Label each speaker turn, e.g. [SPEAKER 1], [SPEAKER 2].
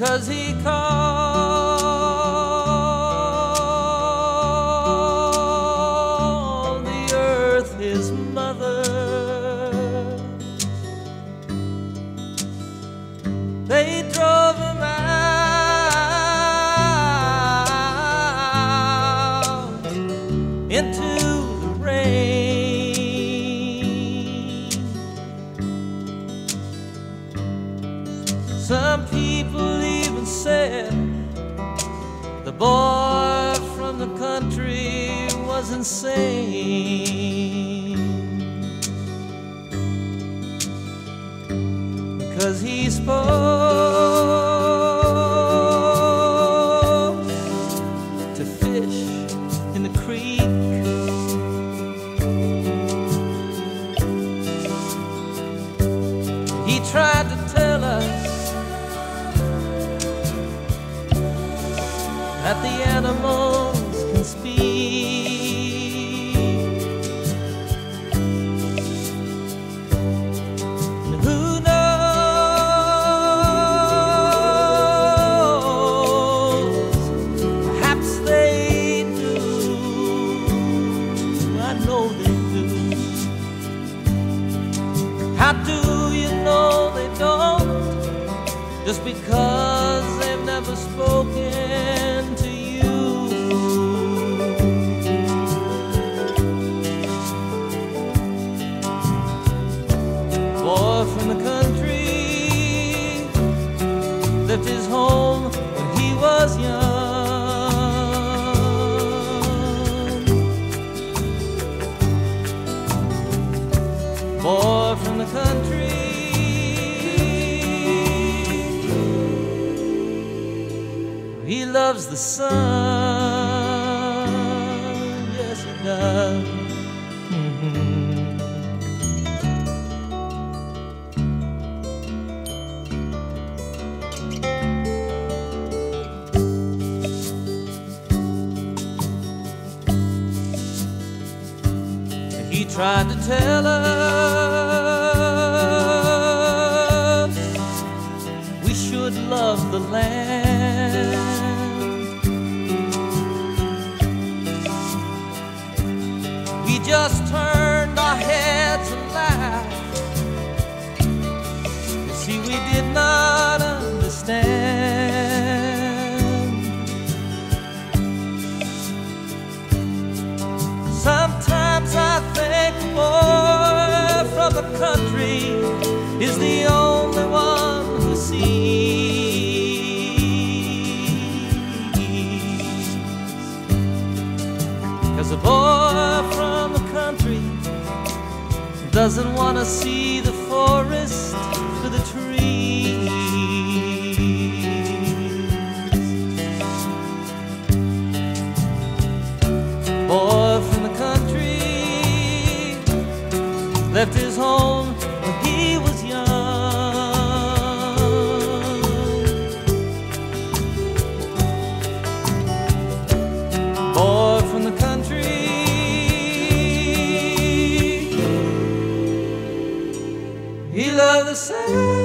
[SPEAKER 1] 'cause he called the earth his mother. They drove him out into the rain. Some people even said the boy from the country was insane, because he spoke to fish in the creek. He tried to tell us that the animals can speak, and who knows, perhaps they do. I know they do. How do you know they don't? Just because they've never spoken to you. Boy from the country left his home when he was young. Boy from the country, he loves the sun, yes he does. He tried to tell us we should love the land. We just turned our heads and laughed. You see, we did not understand. Sometimes I think the boy from the country is the only one who sees. 'Cause a boy from the country doesn't want to see the forest for the trees. Boy from the country left his home when he was young. Boy from the country, he loved the sun.